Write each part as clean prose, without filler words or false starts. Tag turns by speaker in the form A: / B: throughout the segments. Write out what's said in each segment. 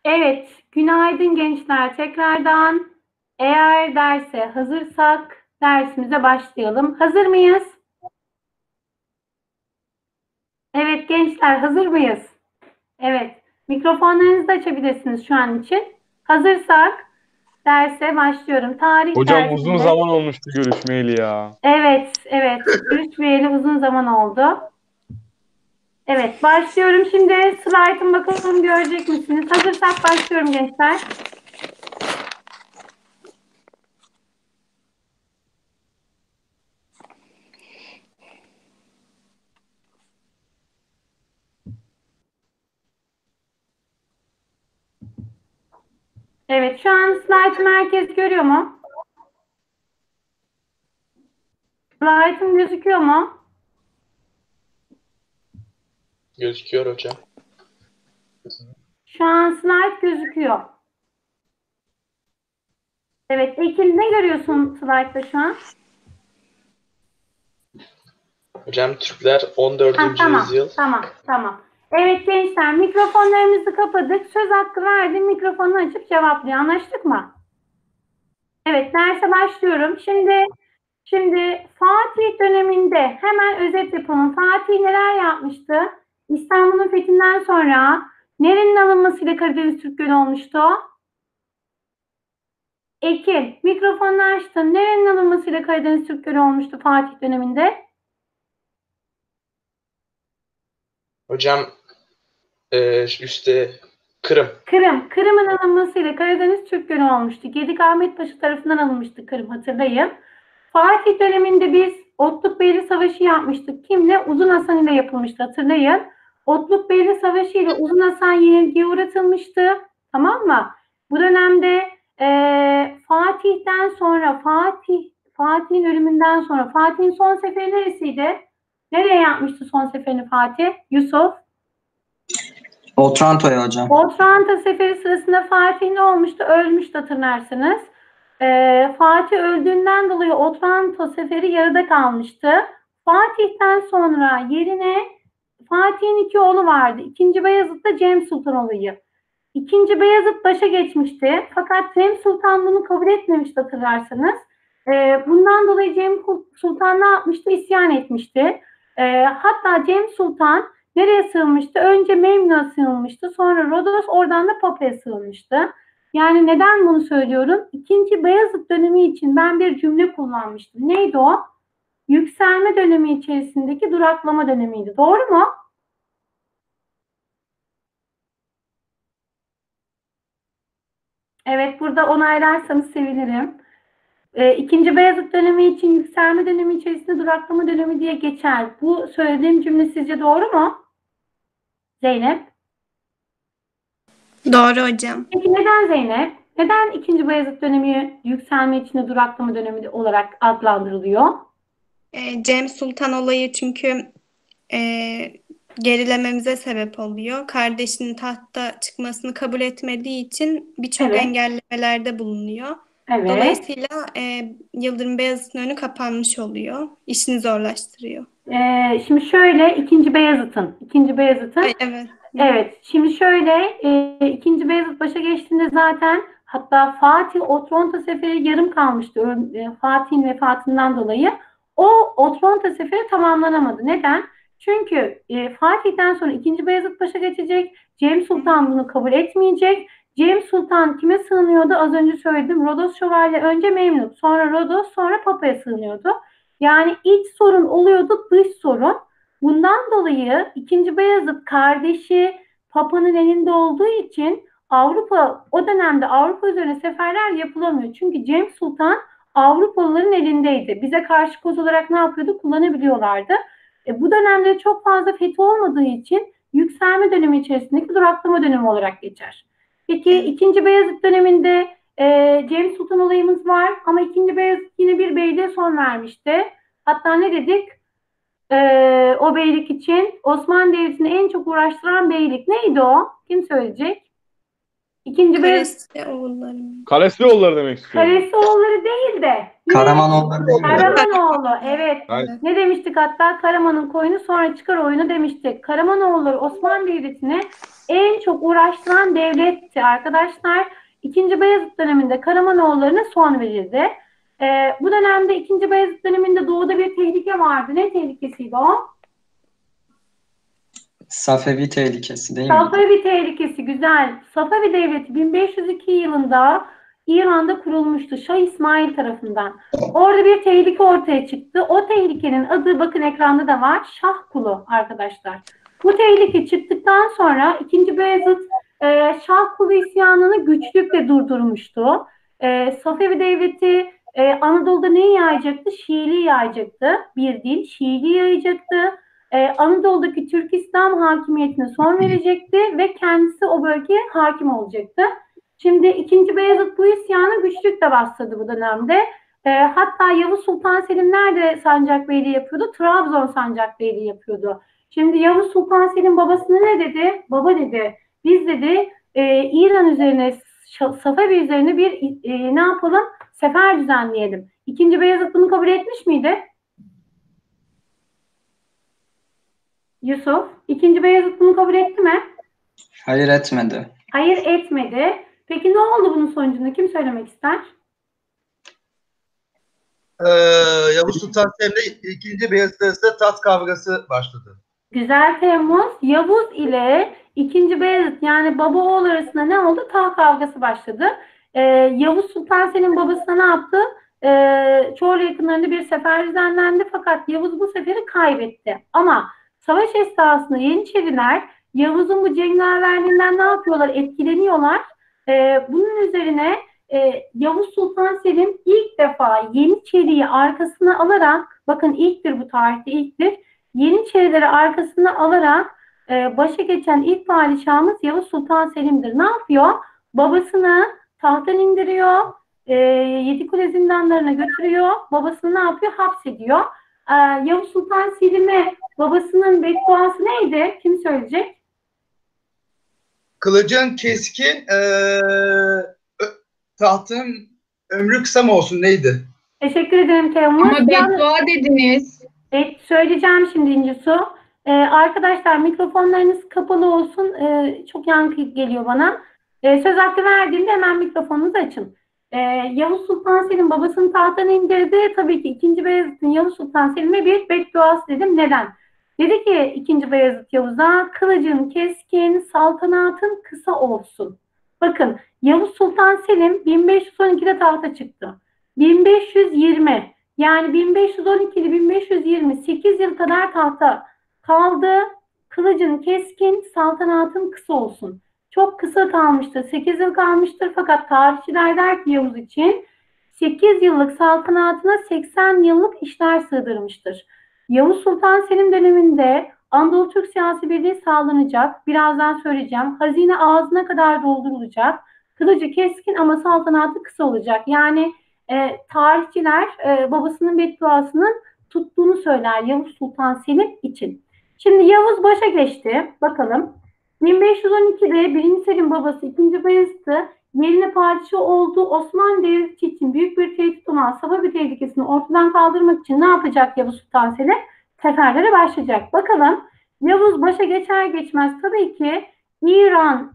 A: Evet, günaydın gençler tekrardan. Eğer derse hazırsak dersimize başlayalım. Hazır mıyız? Evet gençler hazır mıyız? Evet, mikrofonlarınızı da açabilirsiniz şu an için. Hazırsak derse başlıyorum. Tarih
B: Hocam uzun
A: dersinde.
B: zaman olmuştu görüşmeyeli ya.
A: Evet, görüşmeyeli uzun zaman oldu. Evet, başlıyorum şimdi. Slaytım bakalım görecek misiniz? Hazırsak başlıyorum gençler. Evet, şu an slaytımı herkes görüyor mu? Slaytım gözüküyor mu?
C: Gözüküyor hocam.
A: Şu an slide gözüküyor. Evet, Ekin ne görüyorsun slide'da şu an?
C: Hocam Türkler 14. yüzyıl.
A: Tamam. Evet gençler, mikrofonlarımızı kapadık. Söz hakkı verdim, mikrofonu açıp cevaplıyor. Anlaştık mı? Evet, derse başlıyorum. Şimdi Fatih döneminde hemen özet yapalım. Fatih neler yapmıştı? İstanbul'un fethinden sonra nerenin alınmasıyla Karadeniz Türk Gölü olmuştu? Ekin, mikrofonunu açtın. Nerenin alınmasıyla Karadeniz Türk Gölü olmuştu Fatih döneminde?
C: Hocam üstte Kırım.
A: Kırım'ın alınmasıyla Karadeniz Türk Gölü olmuştu. Gedik Ahmet Paşa tarafından alınmıştı Kırım, hatırlayın. Fatih döneminde biz Otlukbeyli Savaşı yapmıştık. Kimle? Uzun Hasan ile yapılmıştı, hatırlayın. Otlukbeyli Savaşı ile Uzun Hasan yenilgiye uğratılmıştı. Tamam mı? Bu dönemde Fatih'ten sonra Fatih'in ölümünden sonra Fatih'in son seferi neresiydi? Nereye yapmıştı son seferini Fatih? Yusuf?
D: Otranto'ya hocam.
A: Otranto Seferi sırasında Fatih ne olmuştu? Ölmüştü, hatırlarsınız. Fatih öldüğünden dolayı Otranto Seferi yarıda kalmıştı. Fatih'ten sonra yerine Fatih'in iki oğlu vardı. İkinci Beyazıt da Cem Sultan olayı. İkinci Beyazıt başa geçmişti. Fakat Cem Sultan bunu kabul etmemişti, hatırlarsanız. Bundan dolayı Cem Sultan ne yapmıştı? İsyan etmişti. Hatta Cem Sultan nereye sığınmıştı? Önce Memnun'a sığınmıştı. Sonra Rodos, oradan da Papa'ya sığınmıştı. Yani neden bunu söylüyorum? İkinci Beyazıt dönemi için ben bir cümle kullanmıştım. Neydi o? Yükselme dönemi içerisindeki duraklama dönemiydi. Doğru mu? Evet, burada onaylarsanız sevinirim. İkinci Beyazıt dönemi için yükselme dönemi içerisinde duraklama dönemi diye geçer. Bu söylediğim cümle sizce doğru mu? Zeynep?
E: Doğru hocam.
A: Peki neden Zeynep? Neden ikinci Beyazıt dönemi yükselme içinde duraklama dönemi olarak adlandırılıyor?
E: Cem Sultan olayı çünkü e, gerilememize sebep oluyor. Kardeşinin tahta çıkmasını kabul etmediği için birçok
A: Evet.
E: engellemelerde bulunuyor.
A: Evet.
E: Dolayısıyla Yıldırım Beyazıt'ın önü kapanmış oluyor. İşini zorlaştırıyor.
A: Şimdi şöyle ikinci Beyazıt'ın.
E: Evet.
A: Evet. Şimdi şöyle ikinci Beyazıt başa geçtiğinde zaten hatta Fatih Otranto Seferi yarım kalmıştı. Fatih'in vefatından dolayı. O Otranto Seferi tamamlanamadı. Neden? Çünkü Fatih'ten sonra ikinci Beyazıt başa geçecek. Cem Sultan bunu kabul etmeyecek. Cem Sultan kime sığınıyordu? Az önce söyledim. Rodos Şövalye önce Memlük, sonra Rodos, sonra Papa'ya sığınıyordu. Yani iç sorun oluyordu, dış sorun. Bundan dolayı ikinci Beyazıt kardeşi Papa'nın elinde olduğu için o dönemde Avrupa üzerine seferler yapılamıyor. Çünkü Cem Sultan Avrupalıların elindeydi. Bize karşı koz olarak ne yapıyordu? Kullanabiliyorlardı. Bu dönemde çok fazla fethi olmadığı için yükselme dönemi içerisindeki duraklama dönemi olarak geçer. Peki ikinci Beyazıt döneminde Cem Sultan olayımız var ama ikinci Beyazıt yine bir beyliğe son vermişti. Hatta ne dedik? O beylik için Osmanlı Devleti'ni en çok uğraştıran beylik neydi o? Kim söyleyecek? İkinci Beyazıt.
E: Karesioğulları.
B: Kalesioğulları demek istiyorum.
A: Karesioğulları değil de
D: Karamanoğulları değil mi?
A: Karamanoğlu. Evet.
B: Evet.
A: Ne demiştik hatta? Karaman'ın koyunu sonra çıkar oyunu demiştik. Karamanoğulları Osmanlı Devleti'ni en çok uğraştıran devletti arkadaşlar. İkinci Beyazıt döneminde Karamanoğulları'na son verildi. Bu dönemde ikinci Beyazıt döneminde doğuda bir tehlike vardı. Ne tehlikesiydi o?
D: Safevi tehlikesi değil mi?
A: Safevi tehlikesi, güzel. Safevi Devleti 1502 yılında İran'da kurulmuştu Şah İsmail tarafından. Orada bir tehlike ortaya çıktı. O tehlikenin adı bakın ekranda da var. Şah Kulu arkadaşlar. Bu tehlike çıktıktan sonra 2. Beyazıt Şah Kulu isyanını güçlükle durdurmuştu. Safevi Devleti Anadolu'da neyi yayacaktı? Şiiliği yayacaktı. Bir din Şiiliği yayacaktı. Anadolu'daki Türk İslam hakimiyetine son verecekti ve kendisi o bölgeye hakim olacaktı. Şimdi 2. Beyazıt bu isyanı güçlükle bastırdı bu dönemde. Hatta Yavuz Sultan Selim nerede sancakbeyliği yapıyordu? Trabzon sancakbeyliği yapıyordu. Şimdi Yavuz Sultan Selim babasına ne dedi? Baba dedi, biz dedi İran üzerine, Safevi üzerine bir ne yapalım? Sefer düzenleyelim. 2. Beyazıt bunu kabul etmiş miydi? Yusuf, 2. Beyazıt bunu kabul etti mi?
D: Hayır, etmedi.
A: Hayır, etmedi. Peki ne oldu bunun sonucunda? Kim söylemek ister?
F: Yavuz Sultan Selim'le 2. Beyazıt arasında taht kavgası başladı.
A: Güzel Temmuz. Yavuz ile 2. Beyazıt yani baba oğul arasında ne oldu? Taht kavgası başladı. Yavuz Sultan Selim babasına ne yaptı? Çorlu yakınlarında bir sefer düzenlendi fakat Yavuz bu seferi kaybetti. Ama savaş esnasında Yeniçeriler Yavuz'un bu cengaverliğinden ne yapıyorlar? Etkileniyorlar. Bunun üzerine Yavuz Sultan Selim ilk defa Yeniçeri'yi arkasına alarak, bakın ilktir bu tarihte ilktir, Yeniçerileri arkasına alarak başa geçen ilk padişahımız Yavuz Sultan Selim'dir. Ne yapıyor? Babasını tahttan indiriyor, Yedikule zindanlarına götürüyor, babasını ne yapıyor? Hapsediyor. Yavuz Sultan Selim'e babasının bedduası neydi? Kim söyleyecek?
F: Kılıcın keskin, tahtın ömrü kısa mı olsun neydi?
A: Teşekkür ederim Temmuz.
G: Ama beddua dediniz.
A: Söyleyeceğim şimdi İnci-Su. Arkadaşlar mikrofonlarınız kapalı olsun. Çok yankı geliyor bana. Söz hakkı verdiğimde hemen mikrofonunuzu açın. Yavuz Sultan Selim babasını tahttan indirdi. Tabii ki 2. Beyazıt'ın Yavuz Sultan Selim'e bir bedduası dedim. Neden? Dedi ki 2. Beyazıt Yavuz'a, kılıcın keskin, saltanatın kısa olsun. Bakın Yavuz Sultan Selim 1512'de tahta çıktı. 1520 yani 1512 ile 1520 8 yıl kadar tahta kaldı. Kılıcın keskin, saltanatın kısa olsun. Çok kısa kalmıştır. 8 yıl kalmıştır fakat tarihçiler der ki Yavuz için 8 yıllık saltanatına 80 yıllık işler sığdırmıştır. Yavuz Sultan Selim döneminde Anadolu Türk siyasi birliği sağlanacak. Birazdan söyleyeceğim. Hazine ağzına kadar doldurulacak. Kılıcı keskin ama saltanatı kısa olacak. Yani tarihçiler babasının bedduasının tuttuğunu söyler Yavuz Sultan Selim için. Şimdi Yavuz başa geçti. Bakalım. 1512'de 1. Selim babası 2. Beyazıt'ı yerine padişah olduğu Osmanlı Devleti için büyük bir tehdit olan Safevi tehlikesini ortadan kaldırmak için ne yapacak Yavuz Sultan Selim? Seferlere başlayacak. Bakalım Yavuz başa geçer geçmez tabii ki İran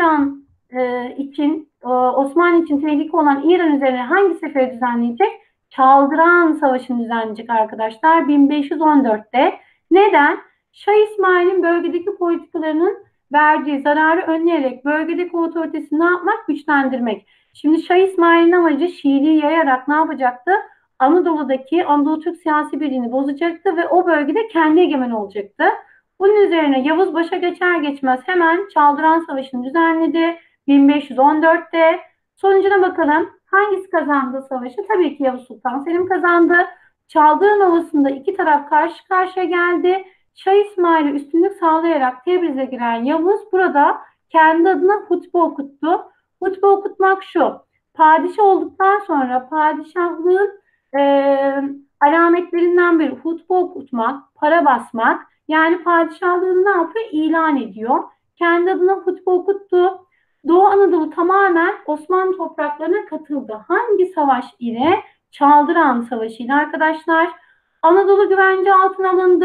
A: için Osmanlı için tehlike olan İran üzerine hangi seferi düzenleyecek? Çaldıran Savaşı'nı düzenleyecek arkadaşlar 1514'te. Neden? Şah İsmail'in bölgedeki politikalarının verdiği zararı önleyerek bölgedeki otoritesini ne yapmak? Güçlendirmek. Şimdi Şah İsmail'in amacı Şiiliği yayarak ne yapacaktı? Anadolu'daki Anadolu Türk siyasi birliğini bozacaktı ve o bölgede kendi egemen olacaktı. Bunun üzerine Yavuz başa geçer geçmez hemen Çaldıran Savaşı'nı düzenledi 1514'te. Sonucuna bakalım. Hangisi kazandı savaşı? Tabii ki Yavuz Sultan Selim kazandı. Çaldıran Ovası'nda iki taraf karşı karşıya geldi. Şah İsmail'e üstünlük sağlayarak Tebriz'e giren Yavuz burada kendi adına hutbe okuttu. Hutbe okutmak şu: padişah olduktan sonra padişahlığın alametlerinden biri hutbe okutmak, para basmak. Yani padişahlığını ne yapıyor? İlan ediyor. Kendi adına hutbe okuttu. Doğu Anadolu tamamen Osmanlı topraklarına katıldı. Hangi savaş ile? Çaldıran Savaşı ile arkadaşlar. Anadolu güvence altına alındı.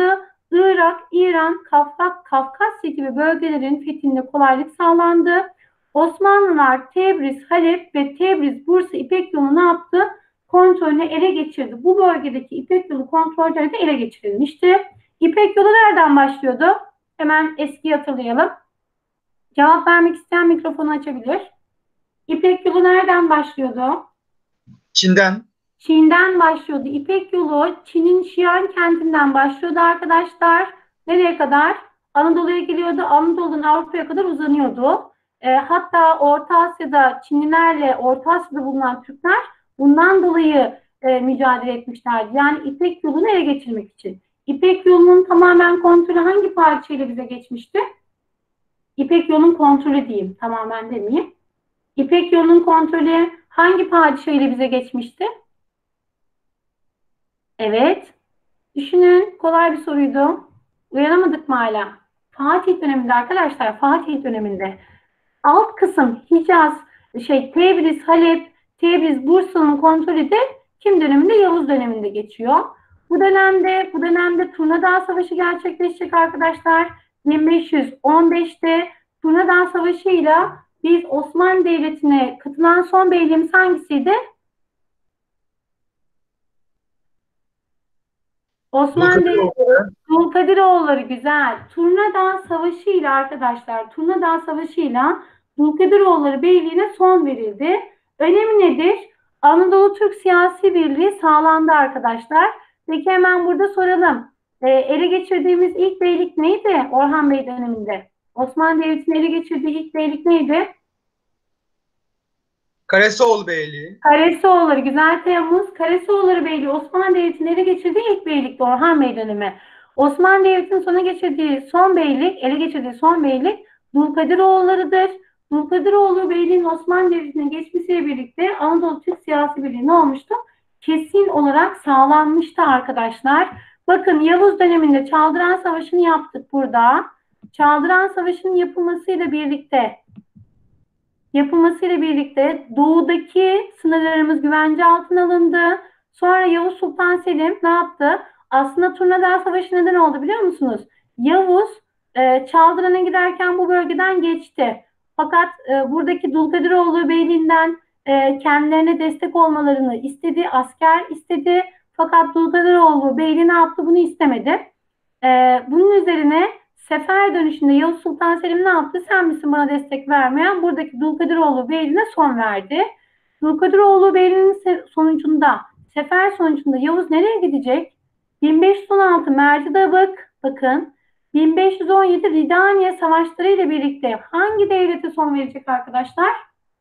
A: Irak, İran, Kafkasya gibi bölgelerin fethinde kolaylık sağlandı. Osmanlılar Tebriz, Halep ve Tebriz, Bursa İpek yolunu ne yaptı? Kontrolünü ele geçirdi. Bu bölgedeki İpek yolu kontrolleri de ele geçirilmişti. İpek yolu nereden başlıyordu? Hemen eskiyi hatırlayalım. Cevap vermek isteyen mikrofonu açabilir. İpek yolu nereden başlıyordu?
F: Çin'den.
A: Çin'den başlıyordu. İpek yolu Çin'in Şiyan kentinden başlıyordu arkadaşlar. Nereye kadar? Anadolu'ya geliyordu. Anadolu'dan Avrupa'ya kadar uzanıyordu. Hatta Orta Asya'da Çinlilerle Orta Asya'da bulunan Türkler bundan dolayı mücadele etmişlerdi. Yani İpek yolunu ele geçirmek için. İpek yolunun tamamen kontrolü hangi parçayla bize geçmişti? İpek yolunun kontrolü diyeyim. Tamamen demeyeyim. İpek yolunun kontrolü hangi padişahıyla bize geçmişti? Evet. Düşünün. Kolay bir soruydu. Uyanamadık mı hala? Fatih döneminde arkadaşlar. Fatih döneminde. Alt kısım Hicaz, Tebriz, Halep, Tebriz, Bursa'nın kontrolü de kim döneminde? Yavuz döneminde geçiyor. Bu dönemde Turnadağ Savaşı gerçekleşecek arkadaşlar. 1515'te Turnadağ Savaşı'yla biz Osmanlı Devleti'ne katılan son beyliğimiz hangisiydi? Osmanlı Devleti, Dulkadiroğulları güzel. Turnadağ Savaşı'yla arkadaşlar, Turnadağ Savaşı'yla Dulkadiroğulları Beyliği'ne son verildi. Önemi nedir? Anadolu Türk siyasi birliği sağlandı arkadaşlar. Peki hemen burada soralım. Ele geçirdiğimiz ilk beylik neydi Orhan Bey döneminde? Osmanlı Devleti'nin ele geçirdiği ilk beylik neydi?
F: Karesioğlu Beyliği.
A: Karesioğulları, güzel Temmuz. Karesioğulları Beyliği Osmanlı Devleti'nin ele geçirdiği ilk beylikti Orhan Bey dönemi. Osmanlı Devleti'nin ele geçirdiği son beylik Dulkadiroğulları'dır. Dulkadiroğulları Beyliği'nin Osmanlı Devleti'ne geçmesiyle birlikte Anadolu Türk siyasi birliği ne olmuştu? Kesin olarak sağlanmıştı arkadaşlar. Bakın Yavuz döneminde Çaldıran Savaşı'nı yaptık burada. Çaldıran Savaşı'nın yapılmasıyla birlikte doğudaki sınırlarımız güvence altına alındı. Sonra Yavuz Sultan Selim ne yaptı? Aslında Turnadağ Savaşı neden oldu biliyor musunuz? Yavuz Çaldıran'a giderken bu bölgeden geçti. Fakat buradaki Dulkadiroğulları Beyliği'nden kendilerine destek olmalarını istedi, asker istedi. Fakat Dulkadiroğulları Beyliği ne yaptı? Bunu istemedi. Bunun üzerine sefer dönüşünde Yavuz Sultan Selim ne yaptı? Sen misin bana destek vermeyen? Buradaki Dulkadiroğulları Beyliği'ne son verdi. Dulkadiroğulları Beyliği'nin sefer sonucunda Yavuz nereye gidecek? 1516 Mercidabık, bakın 1517 Ridaniye Savaşları ile birlikte hangi devlete son verecek arkadaşlar?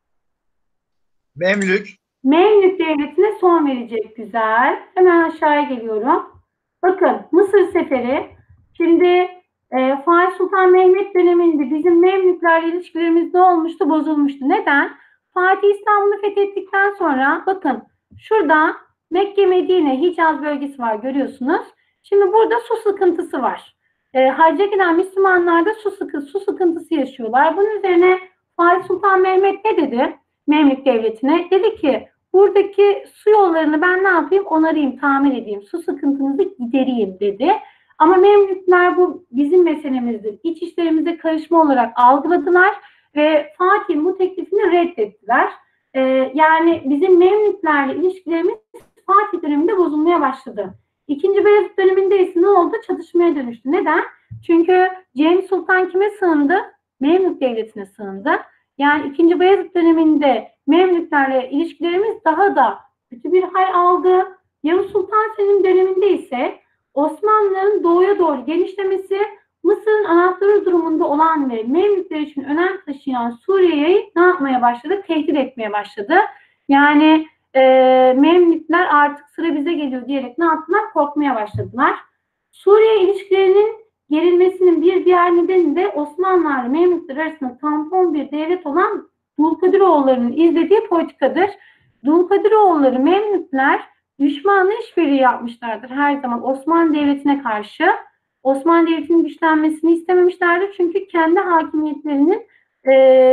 F: Memlük.
A: Memlük Devleti'ne son verecek. Güzel. Hemen aşağıya geliyorum. Bakın Mısır Seferi. Şimdi Fatih Sultan Mehmet döneminde bizim Memlüklerle ilişkilerimiz ne olmuştu? Bozulmuştu. Neden? Fatih İstanbul'u fethettikten sonra bakın şurada Mekke, Medine, Hicaz bölgesi var görüyorsunuz. Şimdi burada su sıkıntısı var. Hacca giden Müslümanlar da su sıkıntısı yaşıyorlar. Bunun üzerine Fatih Sultan Mehmet ne dedi? Memlük Devleti'ne dedi ki buradaki su yollarını ben ne yapayım? Onarayım, tamir edeyim. Su sıkıntınızı gidereyim dedi. Ama Memlükler bu bizim meselemizdir. İç işlerimize karışma olarak algıladılar ve Fatih'in bu teklifini reddettiler. Yani bizim Memlüklerle ilişkilerimiz Fatih döneminde bozulmaya başladı. İkinci Beyazıt döneminde ise ne oldu? Çatışmaya dönüştü. Neden? Çünkü Cem Sultan kime sığındı? Memlük Devleti'ne sığındı. Yani 2. Beyazıt döneminde Memlüklerle ilişkilerimiz daha da kötü bir hal aldı. Yavuz Sultan Selim döneminde ise Osmanlıların doğuya doğru genişlemesi, Mısır'ın anahtarı durumunda olan ve Memlükler için önem taşıyan Suriye'yi ne yapmaya başladı? Tehdit etmeye başladı. Yani Memlükler artık sıra bize geliyor diyerek ne yaptılar? Korkmaya başladılar. Suriye ilişkilerinin gerilmesinin bir diğer nedeni de Osmanlılarla Memlükler arasında tampon bir devlet olan Dulkadiroğulları'nın izlediği politikadır. Dulkadiroğulları Memlükler düşmanla işbirliği yapmışlardır her zaman Osmanlı Devleti'ne karşı. Osmanlı Devleti'nin güçlenmesini istememişlerdir çünkü kendi hakimiyetlerinin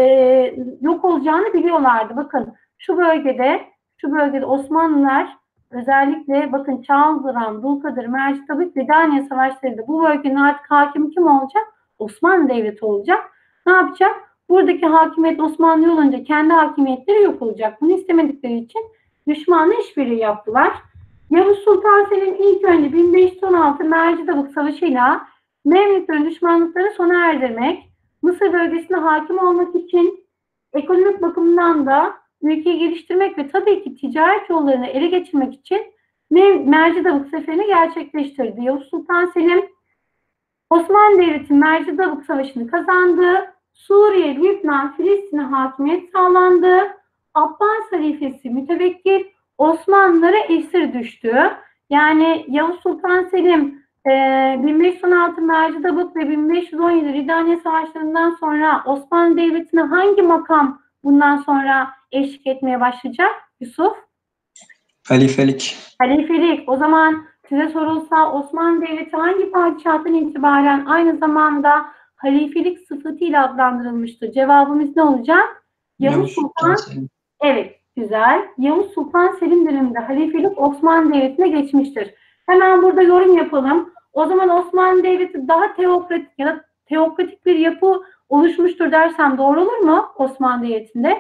A: yok olacağını biliyorlardı. Bakın şu bölgede Osmanlılar özellikle bakın Çağlayan, Dulkadir, Mercitabık, Ridaniye savaşlarında bu bölgenin artık hakimi kim olacak? Osmanlı Devleti olacak. Ne yapacak? Buradaki hakimiyet Osmanlı olunca kendi hakimiyetleri yok olacak. Bunu istemedikleri için düşmanla işbirliği yaptılar. Yavuz Sultan Selim ilk önce 1516 Mercitabık Savaşı'yla Memlüklerin düşmanlıklarını sona erdirmek, Mısır bölgesine hakim olmak için ekonomik bakımdan da ülkeyi geliştirmek ve tabii ki ticaret yollarını ele geçirmek için Mercidabık seferini gerçekleştirdi. Yavuz Sultan Selim Osmanlı Devleti Mercidabık Savaşı'nı kazandı. Suriye, Lübnan, Filistin'e hakimiyet sağlandı. Abbas halifesi mütevekkil Osmanlılara esir düştü. Yani Yavuz Sultan Selim 1516 Mercidabık ve 1517 Ridaniye Savaşları'ndan sonra Osmanlı Devleti'ne hangi makam bundan sonra eşlik etmeye başlayacak Yusuf?
D: Halifelik.
A: Halifelik. O zaman size sorulsa Osmanlı Devleti hangi padişahtan itibaren aynı zamanda halifelik sıfatıyla adlandırılmıştır? Cevabımız ne olacak? Yavuz Sultan
D: Selim.
A: Evet, güzel. Yavuz Sultan Selim döneminde halifelik Osmanlı Devleti'ne geçmiştir. Hemen burada yorum yapalım. O zaman Osmanlı Devleti daha teokratik ya da teokratik bir yapı oluşmuştur dersem doğru olur mu Osmanlı Devleti'nde?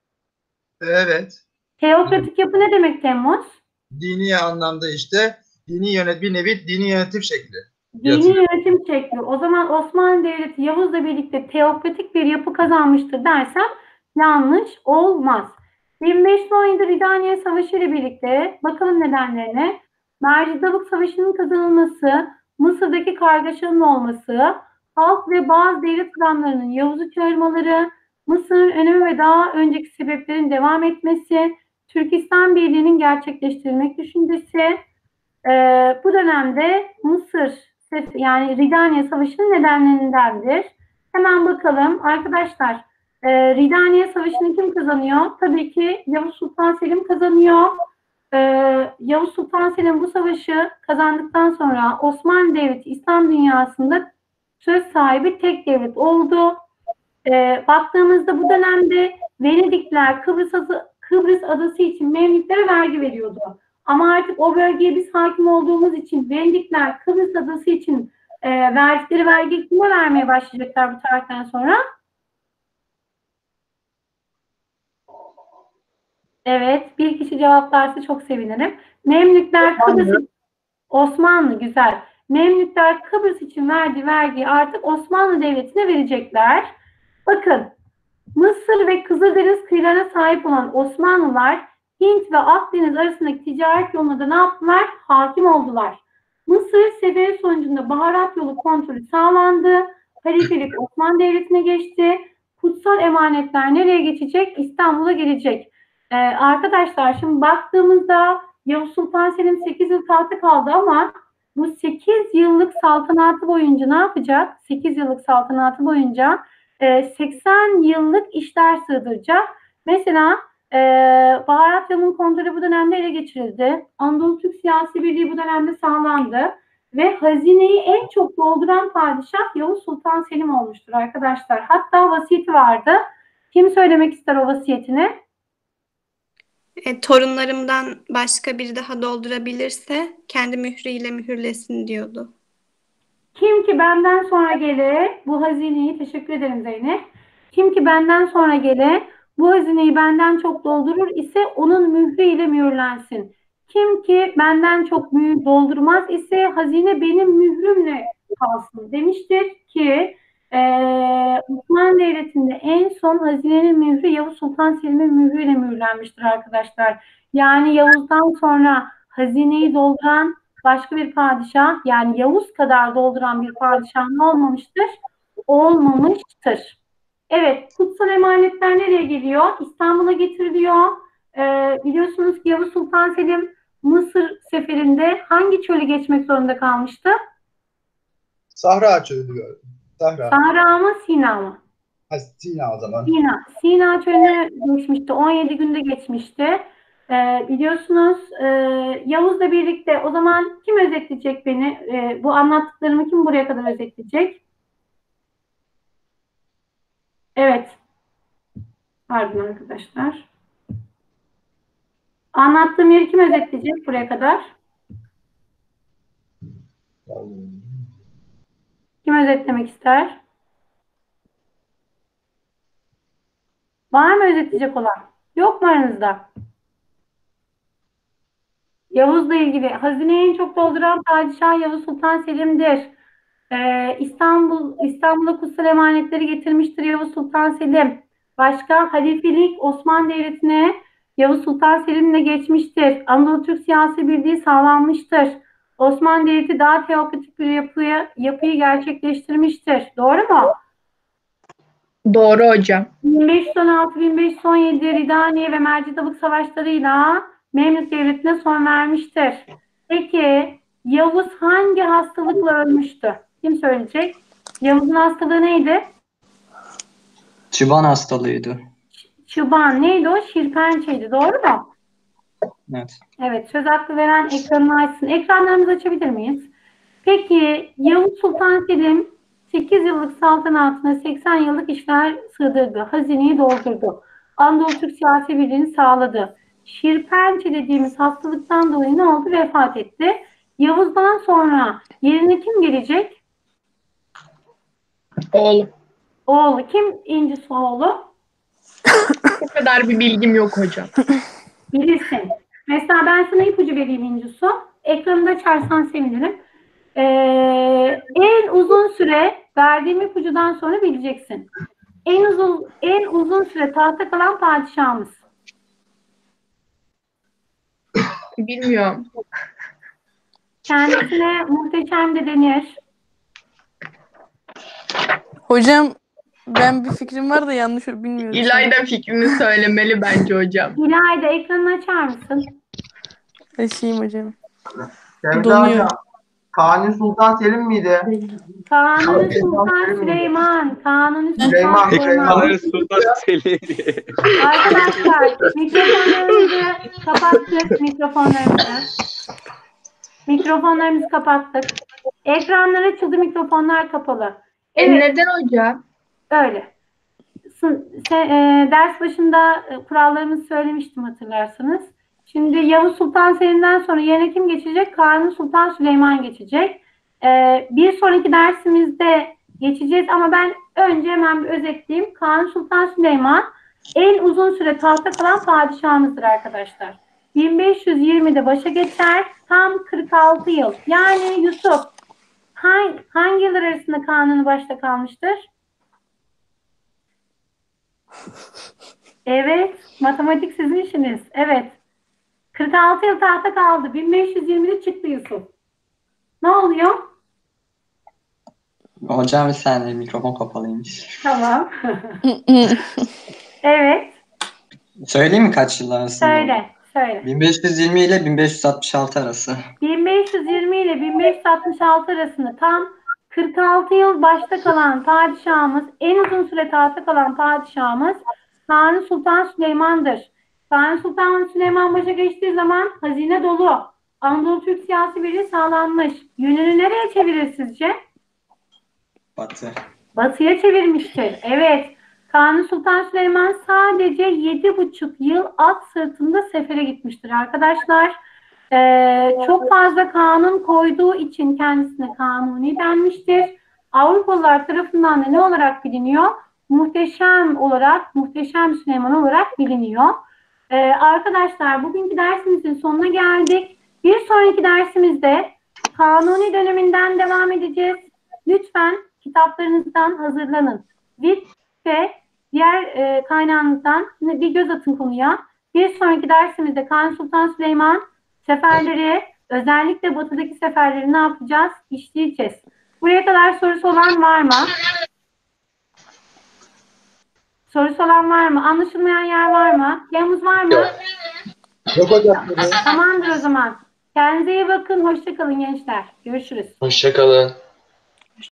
F: Evet.
A: Teokratik yapı ne demek Temmuz?
F: Dini anlamda işte bir nevi dini yönetim şekli.
A: Dini yönetim şekli. O zaman Osmanlı Devleti Yavuz'la birlikte teokratik bir yapı kazanmıştır dersem yanlış olmaz. 1517 Ridaniye Savaşı ile birlikte bakalım nedenlerine. Mercidabık Savaşı'nın kazanılması, Mısır'daki kargaşanın olması, halk ve bazı devlet adamlarının Yavuz'u çağırmaları, Mısır'ın önemi ve daha önceki sebeplerin devam etmesi, Türkistan Birliği'nin gerçekleştirilmek düşüncesi, bu dönemde Mısır yani Ridaniye Savaşı'nın nedenlerindendir. Hemen bakalım arkadaşlar. Ridaniye Savaşı'nı kim kazanıyor? Tabii ki Yavuz Sultan Selim kazanıyor. Yavuz Sultan Selim bu savaşı kazandıktan sonra Osmanlı Devleti İslam dünyasında söz sahibi tek devlet oldu. Baktığımızda bu dönemde Venedikler Kıbrıs adası için Memlüklere vergi veriyordu. Ama artık o bölgeye biz hakim olduğumuz için Venedikler Kıbrıs adası için verdikleri vergi kime vermeye başlayacaklar bu tarihten sonra? Evet, bir kişi cevaplarsa çok sevinirim. Memlükler Kıbrıs Osmanlı güzel. Memlükler Kıbrıs için verdiği vergiyi artık Osmanlı Devleti'ne verecekler. Bakın, Mısır ve Kızıldeniz kıyılarına sahip olan Osmanlılar Hint ve Akdeniz arasındaki ticaret yoluna da ne yaptılar? Hakim oldular. Mısır seferi sonucunda baharat yolu kontrolü sağlandı. Halifelik Osmanlı Devleti'ne geçti. Kutsal emanetler nereye geçecek? İstanbul'a gelecek. Arkadaşlar şimdi baktığımızda Yavuz Sultan Selim 8 yıl tahtta kaldı ama bu 8 yıllık saltanatı boyunca ne yapacak? 8 yıllık saltanatı boyunca 80 yıllık işler sığdıracak. Mesela baharat yolunun kontrolü bu dönemde ele geçirildi. Anadolu Türk siyasi birliği bu dönemde sağlandı. Ve hazineyi en çok dolduran padişah Yavuz Sultan Selim olmuştur arkadaşlar. Hatta vasiyeti vardı. Kim söylemek ister o vasiyetini?
E: Torunlarımdan başka biri daha doldurabilirse kendi mührüyle mühürlesin diyordu.
A: Kim ki benden sonra gele bu hazineyi, teşekkür ederim Zeynep. Kim ki benden sonra gele bu hazineyi benden çok doldurur ise onun mührüyle mühürlensin. Kim ki benden çok doldurmaz ise hazine benim mührümle kalsın demiştir ki Osmanlı Devleti'nde en son hazinenin mührü Yavuz Sultan Selim'in mührüyle mühürlenmiştir arkadaşlar. Yani Yavuz'dan sonra hazineyi dolduran başka bir padişah, yani Yavuz kadar dolduran bir padişah ne olmamıştır? Olmamıştır. Evet, kutsal emanetler nereye geliyor? İstanbul'a getiriliyor. Biliyorsunuz ki Yavuz Sultan Selim Mısır seferinde hangi çölü geçmek zorunda kalmıştı?
F: Sahra çölü gördüm. Sahra.
A: Sahra mı, Sina mı?
F: Sina o zaman.
A: Sina çölüne geçmişti. 17 günde geçmişti. Biliyorsunuz Yavuz'la birlikte o zaman kim özetleyecek beni? Bu anlattıklarımı kim buraya kadar özetleyecek? Evet. Pardon arkadaşlar. Anlattığım yeri kim özetleyecek buraya kadar? Kim özetlemek ister? Var mı özetleyecek olan? Yok mu aranızda? Yavuz'la ilgili. Hazineyi en çok dolduran padişah Yavuz Sultan Selim'dir. İstanbul'a kutsal emanetleri getirmiştir Yavuz Sultan Selim. Başka halifelik Osmanlı Devleti'ne Yavuz Sultan Selim'le geçmiştir. Anadolu Türk siyasi birliği sağlanmıştır. Osmanlı Devleti daha teokratik bir yapıyı gerçekleştirmiştir. Doğru mu?
G: Doğru hocam.
A: 1516-1517 Ridaniye ve Mercidabık savaşlarıyla Memlük Devleti'ne son vermiştir. Peki Yavuz hangi hastalıkla ölmüştü? Kim söyleyecek? Yavuz'un hastalığı neydi?
D: Çıban hastalığıydı.
A: Çıban. Neydi o? Şirpençeydi. Doğru mu?
D: Evet.
A: Evet. Söz hakkı veren ekranını açsın. Ekranlarımızı açabilir miyiz? Peki Yavuz Sultan Selim 8 yıllık saltanatına 80 yıllık işler sığdırdı. Hazineyi doldurdu. Anadolu Türk siyasi birliğini sağladı. Şirpençe dediğimiz hastalıktan dolayı ne oldu? Vefat etti. Yavuz'dan sonra yerine kim gelecek?
G: Oğlum.
A: Oğlu. Kim İncisi oğlu?
G: Bu kadar bir bilgim yok hocam.
A: Bilirsin. Mesela ben sana ipucu vereyim İncisu. Ekranında açarsan sevinirim. En uzun süre verdiğim ipucudan sonra bileceksin. En uzun süre tahta kalan padişahımız.
G: Bilmiyorum.
A: Kendisine muhteşem de denir.
H: Hocam ben bir fikrim var da yanlış bilmiyorum.
G: İlayda fikrini söylemeli bence hocam.
A: İlayda ekranını açar mısın?
H: Açayım hocam.
F: Sevda
H: Donuyor.
F: hocam. Kanuni Sultan Selim miydi?
A: Kanuni Sultan Süleyman. Kanuni Sultan
F: Süleyman.
A: Süleyman.
B: Kanuni Sultan Selim.
A: Arkadaşlar mikrofonlarımızı kapattık. Mikrofonlarımızı kapattık. Ekranlar açıldı, mikrofonlar kapalı. Evet,
G: Neden hocam?
A: öyle. Ders başında kurallarımızı söylemiştim hatırlarsanız. Şimdi Yavuz Sultan Selim'den sonra yerine kim geçecek? Kanuni Sultan Süleyman geçecek. Bir sonraki dersimizde geçeceğiz ama ben önce hemen bir özetleyeyim. Kanuni Sultan Süleyman en uzun süre tahta kalan padişahımızdır arkadaşlar. 1520'de başa geçer, tam 46 yıl. Yani Yusuf hangi yıllar arasında Kanuni başta kalmıştır? Evet, matematik sizin işiniz. Evet. 46 yıl tahta kaldı. 1520'de çıktı Yusuf. Ne oluyor?
D: Hocam bir saniye mikrofon kapalıymış.
A: Tamam. Evet.
D: Söyleyeyim mi kaç yıl arasında?
A: Söyle.
D: 1520 ile 1566 arası.
A: 1520 ile 1566 arasında tam 46 yıl başta kalan padişahımız, en uzun süre tahta kalan padişahımız Kanuni Sultan Süleyman'dır. Kanuni Sultan Süleyman başa geçtiği zaman hazine dolu. Anadolu Türk siyasi birliği sağlanmış. Yönünü nereye çevirir sizce?
D: Batı.
A: Batıya çevirmiştir. Evet. Kanuni Sultan Süleyman sadece 7,5 yıl at sırtında sefere gitmiştir arkadaşlar. Çok fazla kanun koyduğu için kendisine Kanuni denmiştir. Avrupalılar tarafından da ne olarak biliniyor? Muhteşem Süleyman olarak biliniyor. Arkadaşlar bugünkü dersimizin sonuna geldik. Bir sonraki dersimizde Kanuni döneminden devam edeceğiz. Lütfen kitaplarınızdan hazırlanın. VIP ve diğer kaynağınızdan bir göz atın konuya. Bir sonraki dersimizde Kanuni Sultan Süleyman seferleri, özellikle batıdaki seferleri ne yapacağız? İşleyeceğiz. Buraya kadar sorusu olan var mı? Sorusu olan var mı? Anlaşılmayan yer var mı? Yalnız var mı?
C: Yok.
F: Yok hocam.
A: Tamamdır o zaman. Kendinize iyi bakın. Hoşça kalın gençler. Görüşürüz.
C: Hoşça kalın.